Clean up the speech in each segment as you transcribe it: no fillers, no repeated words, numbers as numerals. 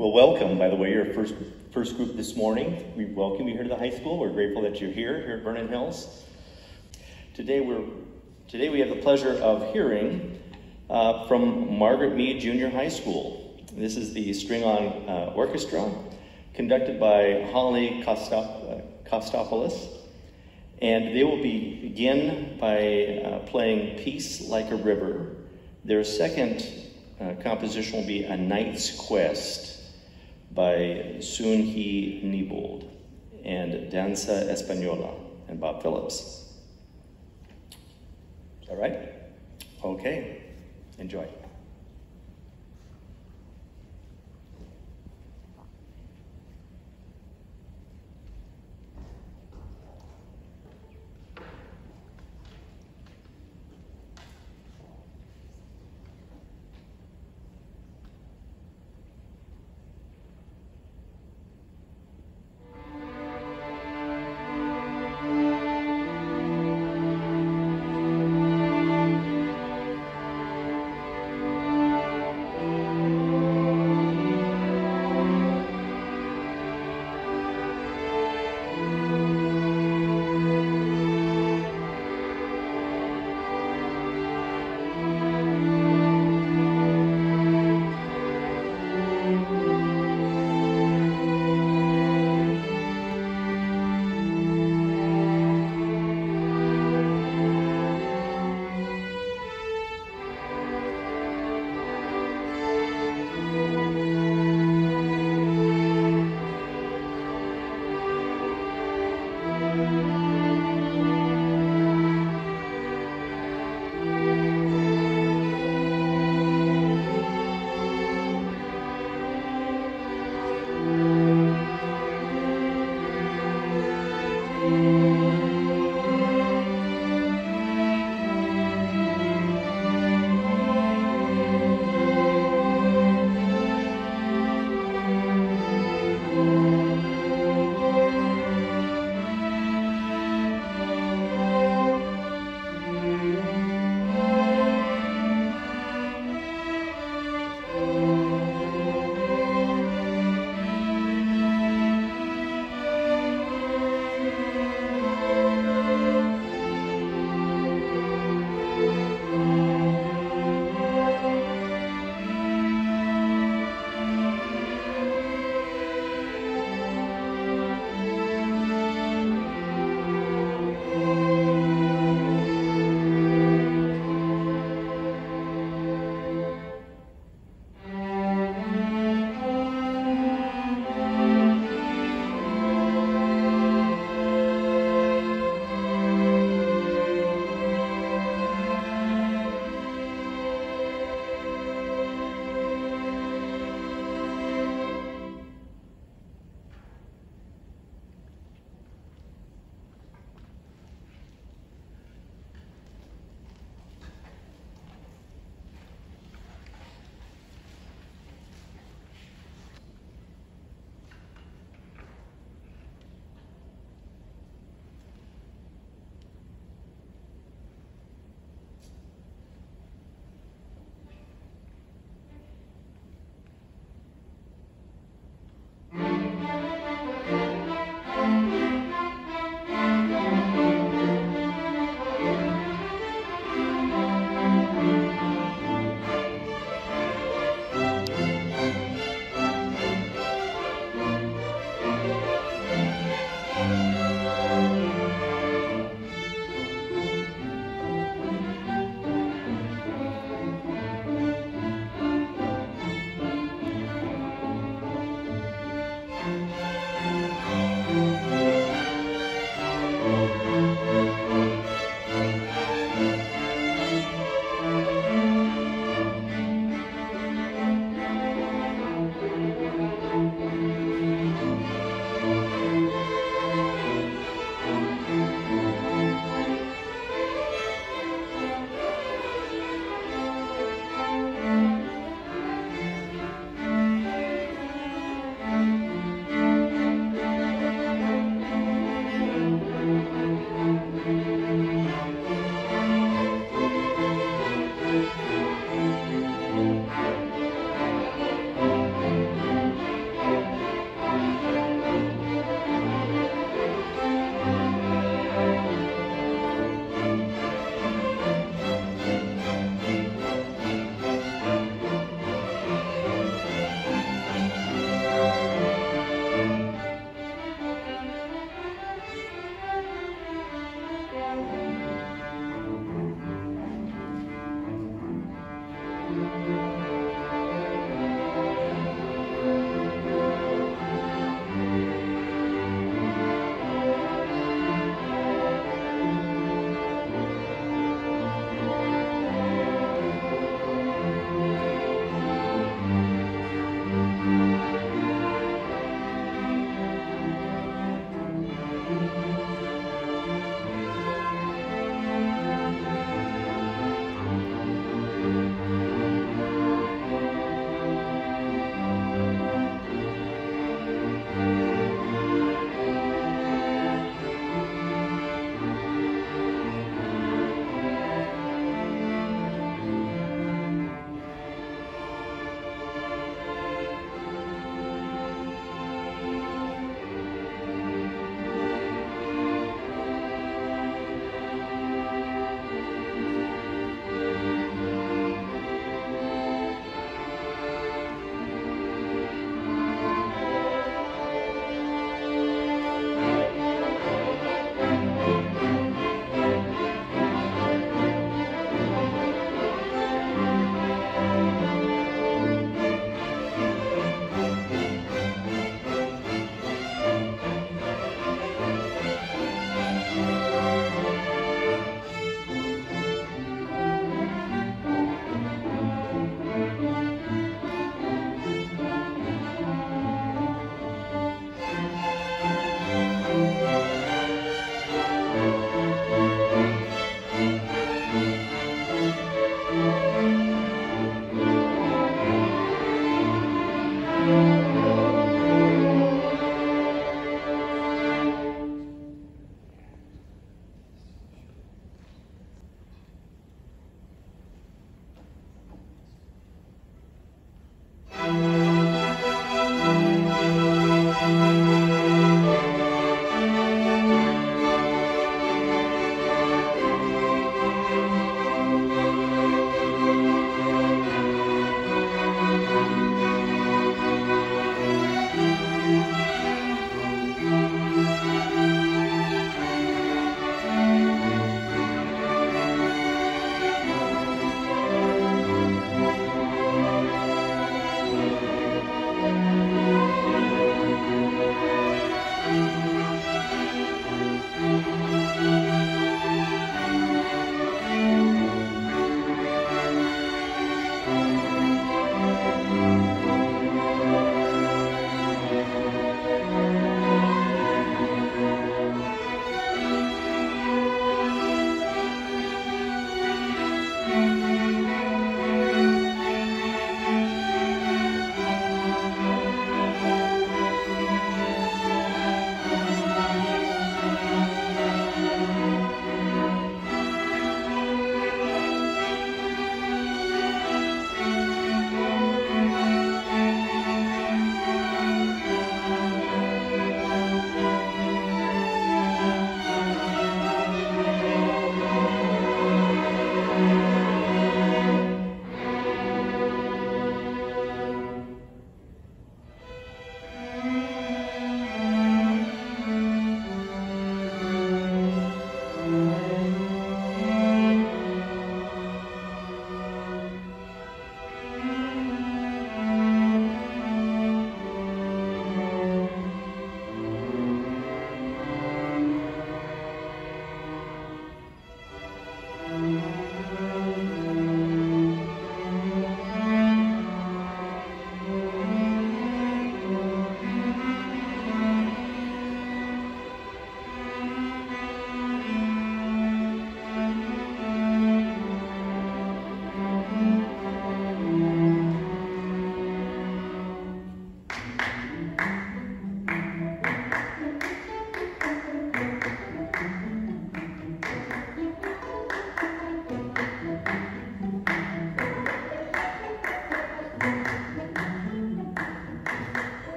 Well, welcome, by the way, your first group this morning. We welcome you here to the high school. We're grateful that you're here at Vernon Hills. Today we have the pleasure of hearing from Margaret Mead Junior High School. This is the string-on orchestra conducted by Holly Kostopoulos, and they will begin by playing Peace Like a River. Their second composition will be A Knight's Quest by Soon Hee Neibold and Danza Española and Bob Phillips. Is that right? Okay, enjoy.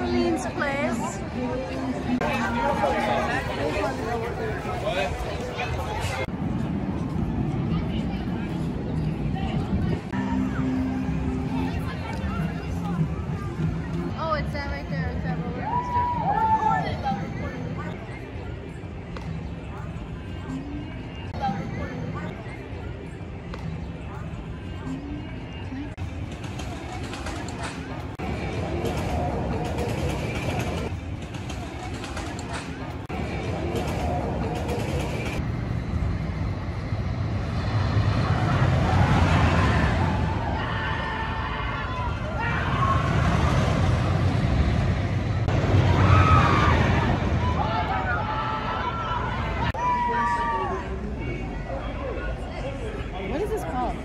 Orleans place. Oh, it's that right there. It's that roller coaster. What is this called?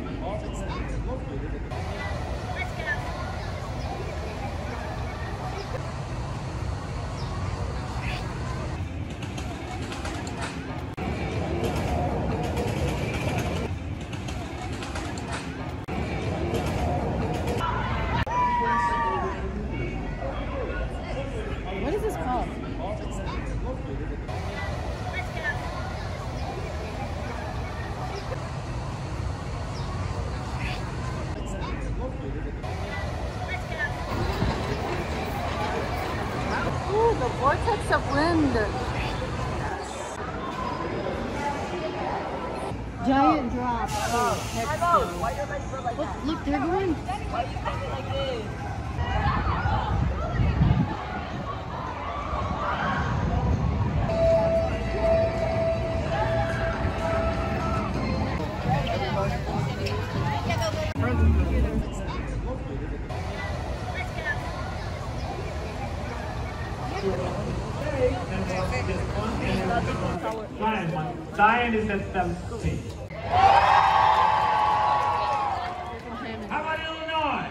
What is this called? Ooh, the vortex of wind. Giant drop. Look, they're going. Zion is at 17. How about Illinois?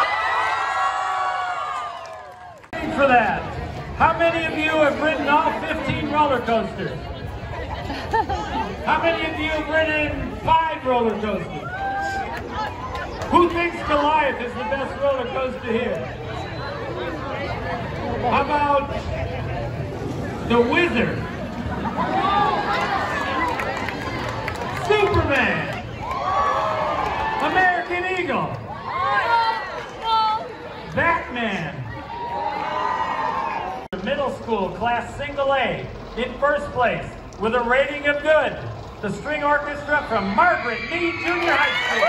For that, how many of you have ridden all 15 roller coasters? How many of you have ridden 5 roller coasters? Who thinks Goliath is the best roller coaster here? How about the Wizard? Superman! American Eagle! Batman! Middle school, class single A, in first place, with a rating of good, the string orchestra from Margaret Mead Junior High School.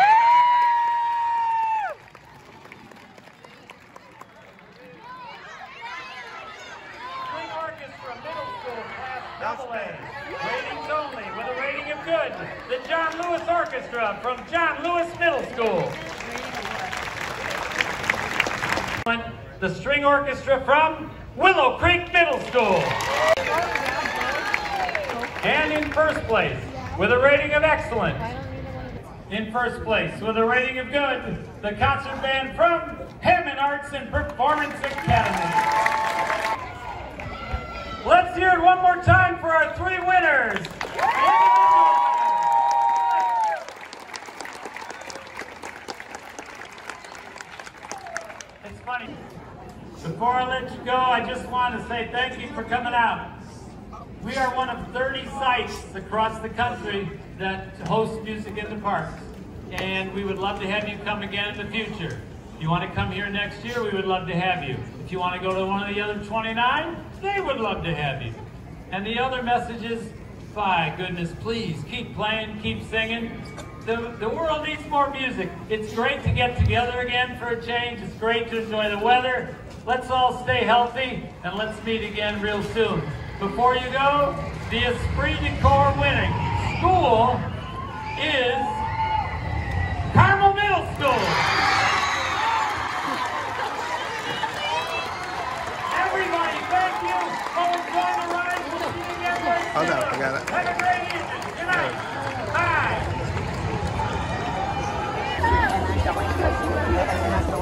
String orchestra, middle school, class double A, ratings only, with a rating of good, the John Lewis Orchestra from John Lewis Middle School. The string orchestra from Willow Creek Middle School. And in first place, with a rating of excellent, in first place, with a rating of good, the concert band from Hammond Arts and Performance Academy. Let's hear it one more time for our 3 winners. It's funny. Before I let you go, I just want to say thank you for coming out. We are one of 30 sites across the country that host music in the parks. And we would love to have you come again in the future. If you want to come here next year, we would love to have you. If you want to go to one of the other 29, they would love to have you. And the other message is, by goodness, please keep playing, keep singing. The world needs more music. It's great to get together again for a change. It's great to enjoy the weather. Let's all stay healthy, and let's meet again real soon. Before you go, the Esprit de Corps winning school is Carmel Middle School. Everybody, thank you for enjoying the ride. We'll see you again very soon. Oh no, I got it. Have a great evening. Good night. Bye.